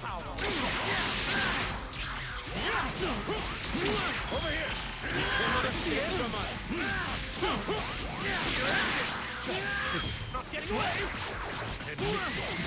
power. Over here! Will not escape from us. Not getting away! Admit